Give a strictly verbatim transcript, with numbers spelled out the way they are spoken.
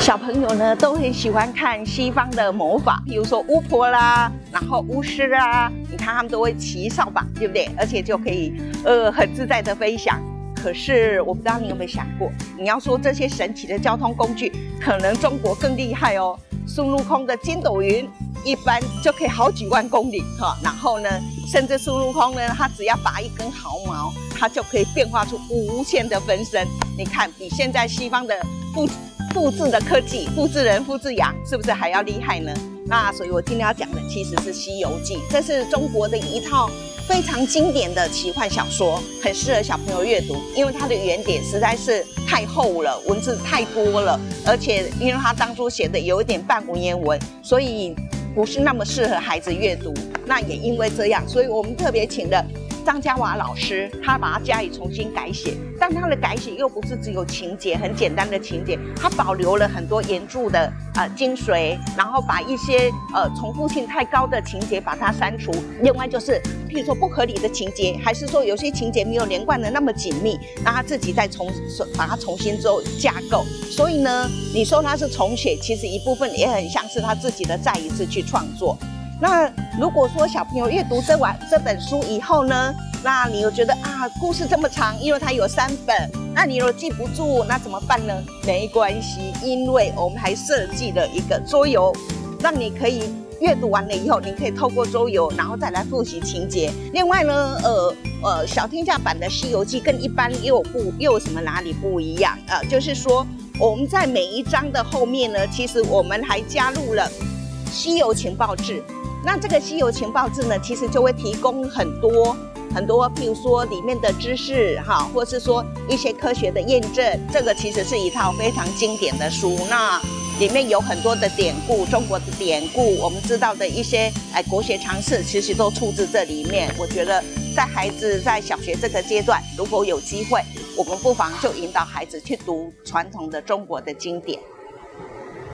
小朋友呢都很喜欢看西方的魔法，比如说巫婆啦，然后巫师啊，你看他们都会骑扫把，对不对？而且就可以呃很自在的飞翔。可是我不知道你有没有想过，你要说这些神奇的交通工具，可能中国更厉害哦。孙悟空的筋斗云一般就可以好几万公里哈，然后呢，甚至孙悟空呢，他只要拔一根毫毛，他就可以变化出无限的分身。你看，比现在西方的复复制的科技，复制人、复制羊，是不是还要厉害呢？那所以我今天要讲的其实是《西游记》，这是中国的一套非常经典的奇幻小说，很适合小朋友阅读，因为它的原点实在是太厚了，文字太多了，而且因为它当初写的有一点半文言文，所以不是那么适合孩子阅读。那也因为这样，所以我们特别请了张嘉华老师，他把它加以重新改写，但他的改写又不是只有情节很简单的情节，他保留了很多原著的呃精髓，然后把一些呃重复性太高的情节把它删除。另外就是，譬如说不合理的情节，还是说有些情节没有连贯的那么紧密，让他自己再重把它重新做架构。所以呢，你说他是重写，其实一部分也很像是他自己的再一次去创作。那如果说小朋友阅读这完这本书以后呢，那你又觉得啊，故事这么长，因为它有三本，那你如果记不住，那怎么办呢？没关系，因为我们还设计了一个桌游，让你可以阅读完了以后，你可以透过桌游，然后再来复习情节。另外呢，呃呃，小天下版的《西游记》跟一般又有不又有什么哪里不一样？呃，就是说我们在每一章的后面呢，其实我们还加入了西游情报志。那这个西游情报志呢，其实就会提供很多很多，譬如说里面的知识哈，或是说一些科学的验证。这个其实是一套非常经典的书，那里面有很多的典故，中国的典故，我们知道的一些哎国学常识，其实都出自这里面。我觉得在孩子在小学这个阶段，如果有机会，我们不妨就引导孩子去读传统的中国的经典。